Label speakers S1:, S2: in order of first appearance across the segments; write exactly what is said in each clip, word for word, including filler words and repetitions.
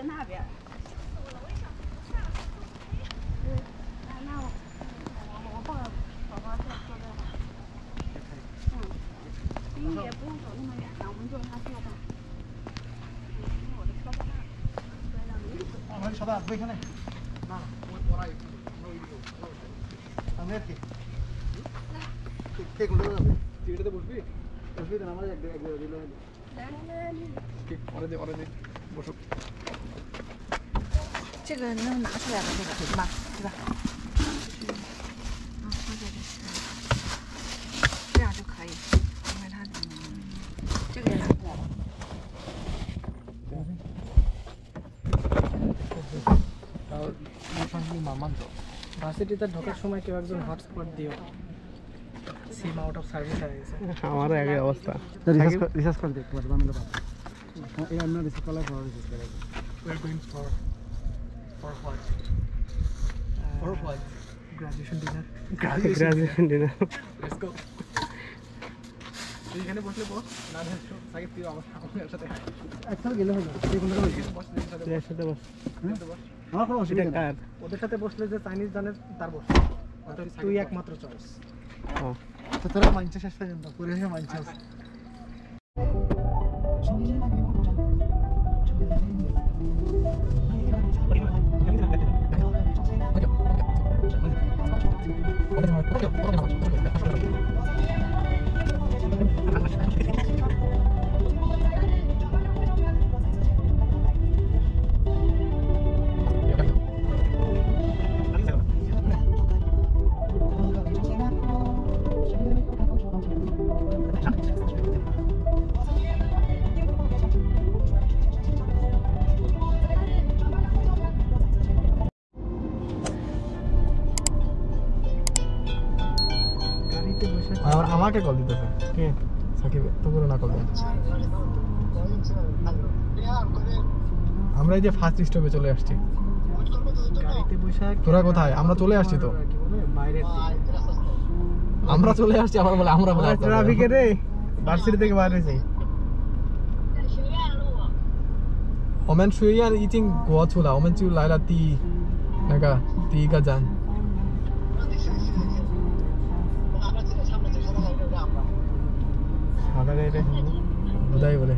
S1: 那边。那那我我抱着宝宝坐坐这吧。嗯，因为也不用走那么远了，我们坐他车吧。因为我的车在那儿。
S2: 啊，那车吧，不看嘞。那我我那有，我有有。আমি আর কি কে কোনটা যাবে তুই এটাতে বসবি বসবি তো আমাদের এক এক দিলে কে পরে দে পরে দে বসো
S1: 这个能拿出来的这个对吧？对吧？啊，放在这是，这样就可以，因为它这个也拿出来了。
S2: 然后你慢慢走。ভার্সিটিতে ঢোকার সময় কেউ একজন হটস্পট দিও সিম আউট অফ সার্ভিস হয়ে গেছে আমার একই অবস্থা রিসার্চ করে দেখতে পারবো আমি বাবা এই আমরা রিসার্চ করলে পরে রিসার্চ করব we are going for for what for what graduation dinner graduation dinner let's go এখানে বসলে বস না দেখো সাকিব তুই আমার সাথে একসাথে গেলে হবে তুই কোনটা বস একসাথে বস বস আমার কোনো অসুবিধা নেই ওদের সাথে বসলে যে চাইনিজ জানের তার বস তুই একমাত্র চয়েস হ্যাঁ তো তোরা মাইন্ডসেট শেষ পর্যন্ত পরিবেশে মাইন্ডসেট আমাকে কল দিতেছে কে সাকিব তো করে না কল দেন আমরা এই যে ফার্স্ট স্টপে চলে আসছি গাড়িতে বসে তোরা কোথায় আমরা চলে আসছি তো কি বলে বাইরের আমরা চলে আসছি আবার বলে আমরা বলে ট্রাফিকে রে ভার্সিটি থেকে বাইরে যাই 我们学院已经过出了，我们就来了第那个第一个站。不对不对，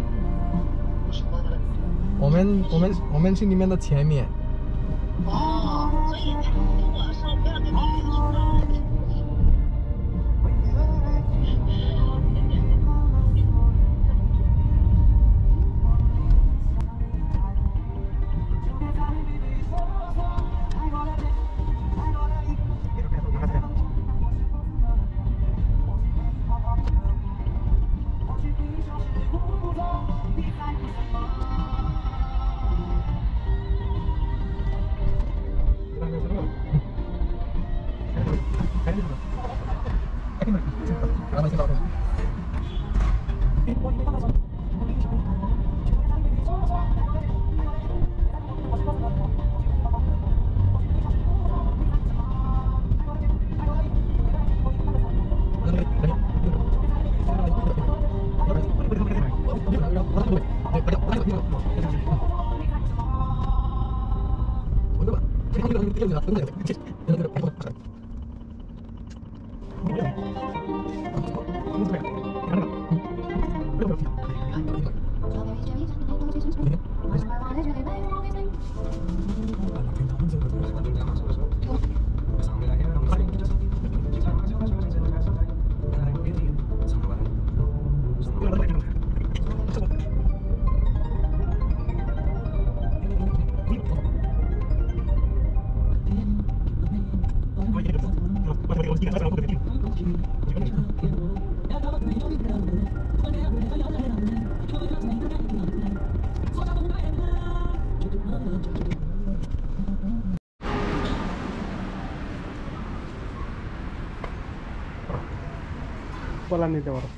S2: 我们我们我们去里面的前面。哦，所以他跟我说不要跟他们说。বলা নিতে পারো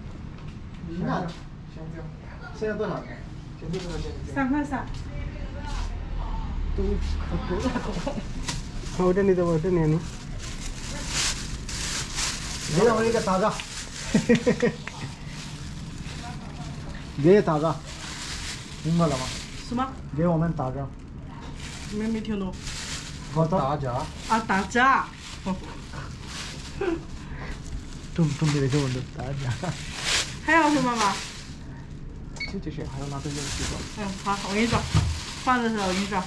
S2: না সেটা তো না
S1: 三块三。
S2: তুমি ওটা নিতে পারো ওটা নিয়ে নি ये हमारे का ताजा ये ताजा हिम्मत लगा
S1: 什么？
S2: 给我们打折。
S1: 没没听懂。
S2: 打折。
S1: 啊，打折。
S2: 重重点的是我的打折。
S1: 还要什么吗？
S2: 就这些，还要拿这些去做。
S1: 嗯，好，我给你找，放在这，我给你找。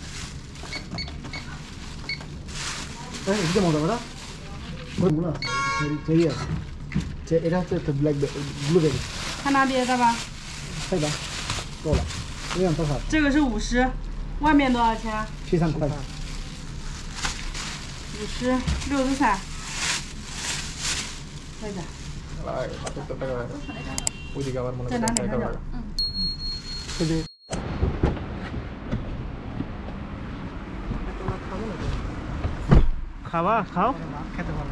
S2: 哎，你这么多的？我没了，这这这这，这这这 black blueberry。
S1: 看拿别的吧。
S2: 这个够了，这样多少？
S1: 这个是五十，外面多少钱？
S2: 七三块。
S1: 五十，六十三。再着。
S3: 来，这这个，我这个我们
S1: 再拿两个。嗯。
S2: 这里。খাওয়া খাও খেতে পারবে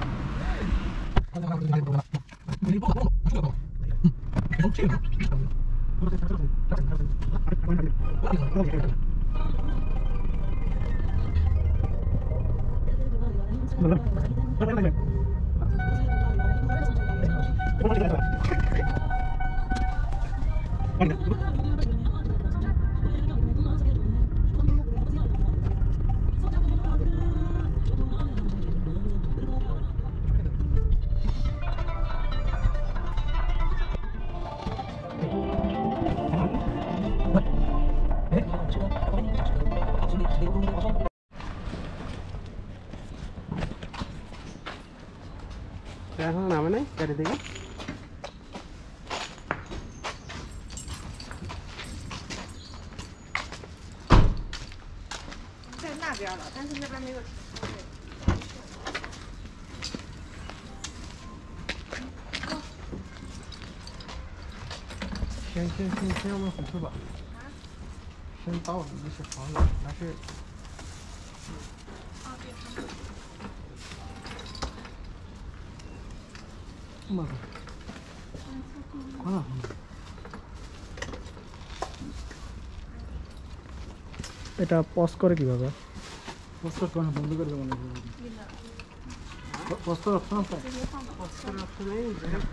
S2: এখন নামে নাই গাড়ি থেকে
S1: 在那边了，但是那边没有停车位。
S3: 先先先先我们回去吧。先到那些房子，那是。
S2: এটা পজ করে কিভাবে পজ করতে হয় বন্ধ করে দেবো না পজ করার অপশন আছে পজ করার অপশন নেই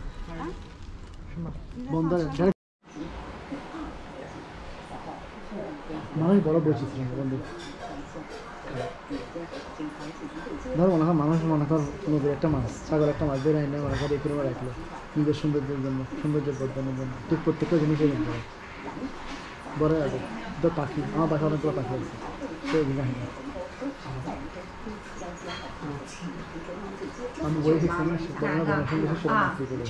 S2: বন্ধ ডাইরেক্ট মানুষ বড় বৈচিত্র্য বন্ধু ধর মনে হয় মানুষ মনে কর নদীর একটা মাছ ছাগল একটা মাছ বের এনে মনে কর এই করে রাখলো নিজের সৌন্দর্যের জন্য সৌন্দর্য বর্ধনের জন্য ঠিক প্রত্যেকটা জিনিসই কিনতে হয় বড় আছে তো পাখি আমার বাসায় অনেকগুলো পাখি আছে সেগুলো হয় না আমি বই দেখছি না বড় না বড় সুন্দর সুন্দর পাখি করে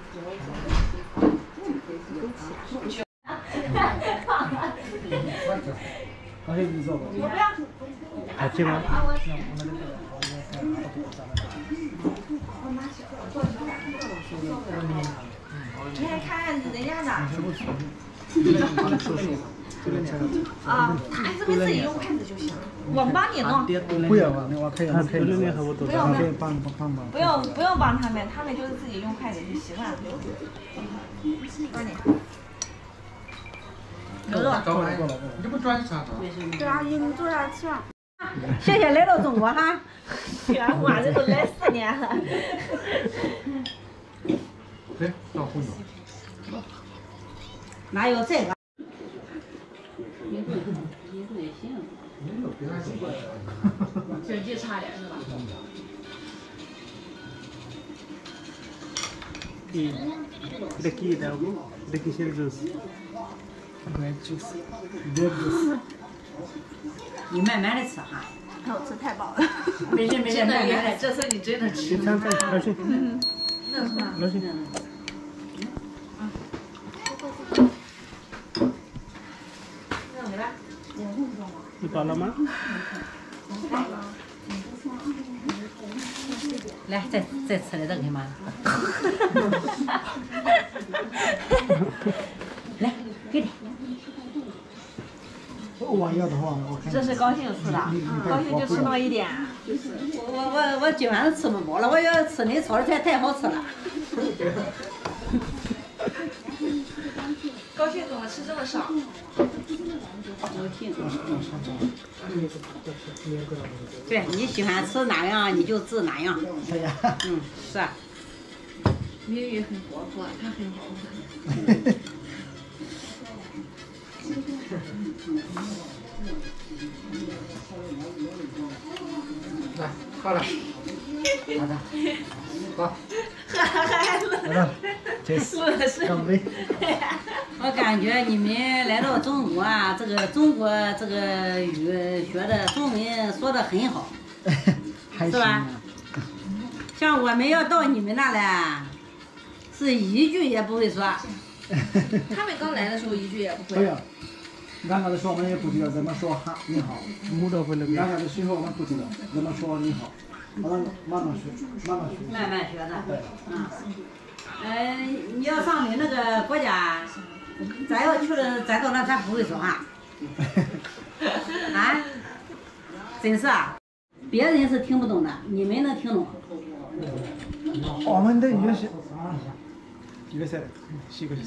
S2: 可以你做吧。好吃吗？
S4: 你还看人家呢？啊，还是你自己用筷子就行，我帮你弄。
S2: 不要啊，我可以，可以，
S4: 不用
S2: 可以帮帮忙。
S4: 不用不用帮他们，他们就是自己用筷子就习惯了。帮你。有肉。
S3: 你不转啥子？
S1: 对啊，你们坐下吃吧。
S4: 谢谢来到中国哈，全华这都来四年了。
S3: 对，到后面。
S4: 哪有这个？
S5: 经济差点是吧？
S2: এটা কি এটা এটা কিসের juice grape juice grape juice
S4: 你慢慢的吃哈。
S1: 我吃太饱了。
S4: 没事没事，慢慢的，这次你真的吃。
S2: 看看老师
S4: 嗯，那是吗？
S2: 老师你饱了吗？
S4: 来，再再吃点这个行吗？来，给你。
S2: 我要的话，我看。
S4: 这是高兴吃的，高兴就吃那么一点。我我我我今晚上吃不饱了，我要吃你炒的菜太好吃了。高兴怎么吃这么少？对，你喜欢吃哪样你就治哪样。
S2: 对呀。
S4: 嗯，是。
S5: 明宇很活泼，他很好玩。
S3: 好了，
S2: 好的，好，来了，这是干杯。
S4: 我感觉你们来到中国啊，这个中国这个语学的中文说的很好，
S2: 还
S4: 是吧？像我们要到你们那来，是一句也不会说。
S5: 他们刚来的时候一句也不会。
S2: 对呀，刚来的时候我们也不知道怎么说哈你好，刚来的时候我们不知道怎么说你好，我们慢慢学，慢慢学。
S4: 慢慢学的。
S2: 对。
S4: 嗯。呃，你要上你那个国家，咱要去了，咱到那咱不会说话。啊？真是啊，别人是听不懂的，你们能听懂。
S2: 我们的也是，也是，是个是。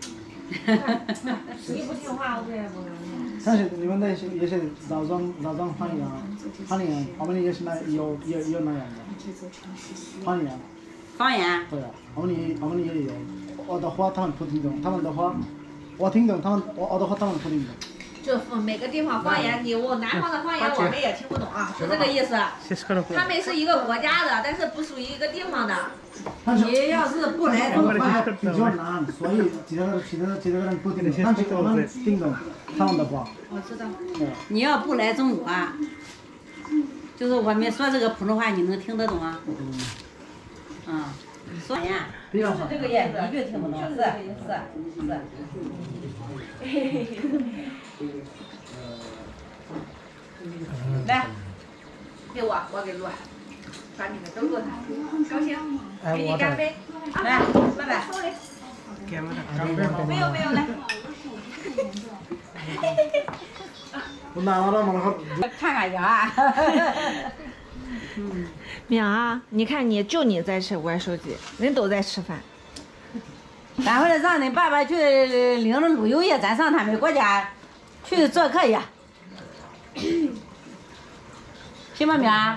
S5: 你不听话，我也不能。
S2: 但是你们的是也是老庄老庄方言，方言，我们也是那有有有那样的方言。
S4: 方言。
S2: 对呀，我们的我们的也有，我的话他们不听懂，他们的话我听懂，他们我我的话他们不听懂。
S5: 就每个地方方言，你我南方的方言我们也听不懂啊，是这个意思。他们是一个国家的，但是不属于一个地方的。
S4: 你要是不来中国，
S2: 比较难，所以其他的其他的其他的人不听懂，但是我们听懂他们的话。
S5: 我知道。
S4: 你要不来中国，就是我们说这个普通话，你能听得懂啊？嗯。说呀，是这个也一句听不懂，是是是。来，
S5: 给我，我给录，把你们都录上，高兴，给你干杯，
S4: 来，拜拜。
S5: 没有没有来。
S4: 看看呀。
S6: 淼啊，你看你就你在吃玩手机，人都在吃饭。
S4: 咱回来让你爸爸去领着陆游业，咱上他们国家去做客去。行吗，淼？啊？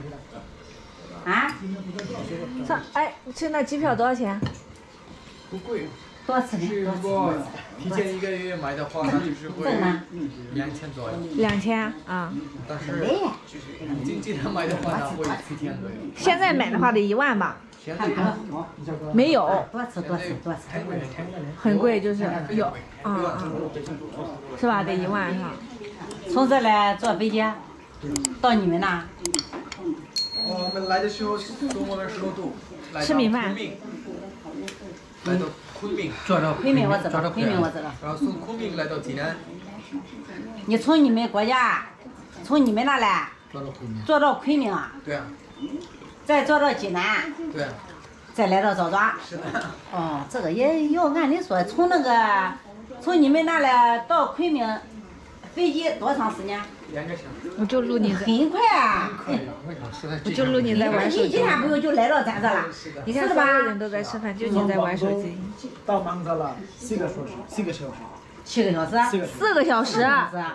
S6: 上哎，去那机票多少钱？
S3: 不贵。
S4: 多次呢？
S3: 如果提前一个月买的话，那就是会两千左右。
S6: 两千啊。
S3: 但是经济上买的话，那会七千左右。
S6: 现在买的话得一万吧？
S3: 现在
S6: 没有。
S4: 多次多次多次。
S6: 很贵，就是有，嗯嗯，是吧？得一万是吧？
S4: 从这来坐飞机到你们那。
S3: 我们来的时候从我们首都来到
S6: 吃米饭。
S3: 来到昆明，
S4: 昆明我知道，昆明我知道。
S3: 然后从昆明来到济南。
S4: 你从你们国家，从你们那来，坐到昆明。
S3: 对啊。
S4: 再坐到济南。
S3: 对啊。
S4: 再来到枣庄。
S3: 是的。
S4: 哦，这个也要按理说，从那个，从你们那来到昆明，飞机多长时间？
S3: 两个小时。
S6: 我就录你在。
S4: 很快啊。
S6: 我就录你在玩手机。
S4: 你几天不用就来到咱这了，
S6: 你看所有人都在吃饭，就你在玩手机。
S2: 到芒格了，四个小时，四个小时。
S4: 七个小时。
S6: 四个小时。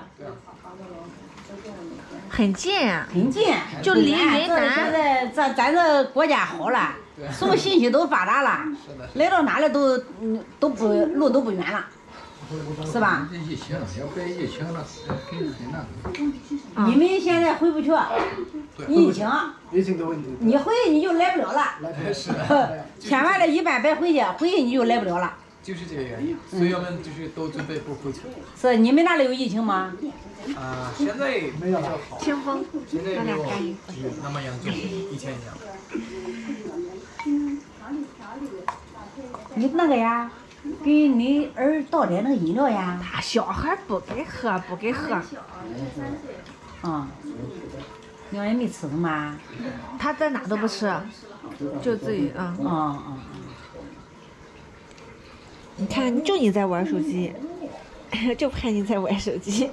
S6: 很近啊。
S4: 很近。
S6: 就离云南。
S4: 现在咱咱这国家好了，什么信息都发达了，来到哪里都嗯都不路都不远了。是吧？
S3: 疫情，要被疫情了，很很难。
S4: 你们现在回不去，疫情，
S2: 疫情的问题。
S4: 你回去你就来不了了。
S3: 是。
S4: 千万的一般别回去，回去你就来不了了。
S3: 就是这个原因，所以我们就是都准备不回去。
S4: 是你们那里有疫情吗？
S3: 啊，现在没有了。
S6: 清风。
S3: 现在没有就是那么严重，以前一样。
S4: 你那个呀？给你儿倒点那个饮料呀。
S6: 他小孩不给喝，不给喝。
S4: 嗯。你也没吃什么？
S6: 他在哪都不吃，就自己啊。
S4: 嗯嗯嗯。
S6: 你看，就你在玩手机，就怕你在玩手机。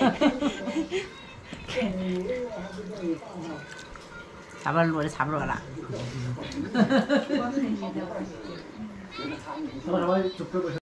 S4: 差不多录的差不多了。
S2: 我我就